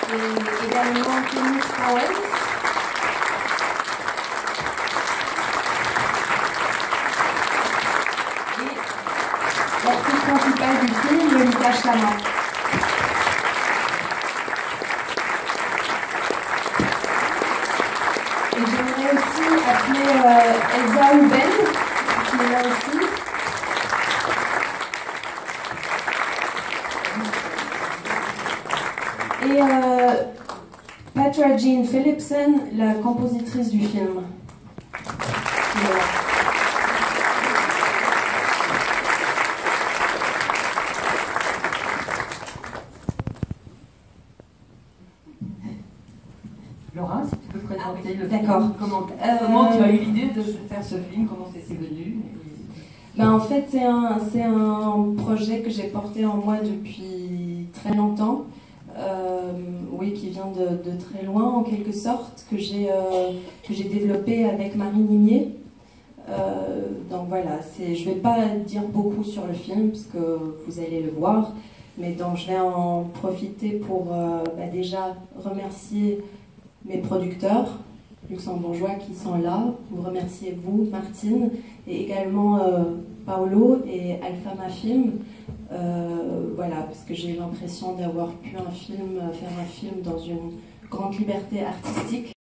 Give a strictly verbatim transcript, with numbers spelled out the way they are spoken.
et également Tennis Powell. Et l'actrice principale du film, Lolita Chama. Et j'aimerais aussi appeler euh, Elsa Huben, qui est là aussi. Et euh, Petra Jean Philipson, la compositrice du film. Voilà. Laura, si tu peux présenter ah, oui. le D'accord. film, comment, euh, comment tu as eu l'idée de faire ce film, comment c'est venu? Ben en fait, c'est un, c'est un projet que j'ai porté en moi depuis très longtemps, euh, oui, qui vient de, de très loin en quelque sorte, que j'ai euh, que j'ai développé avec Marie Nimier. Euh, donc voilà, c'est, je ne vais pas dire beaucoup sur le film, puisque vous allez le voir, mais donc je vais en profiter pour euh, bah déjà remercier mes producteurs luxembourgeois qui sont là, vous remercier vous, Martine, et également euh, Paolo et Alfama Film, euh, voilà, parce que j'ai l'impression d'avoir pu un film, faire un film dans une grande liberté artistique.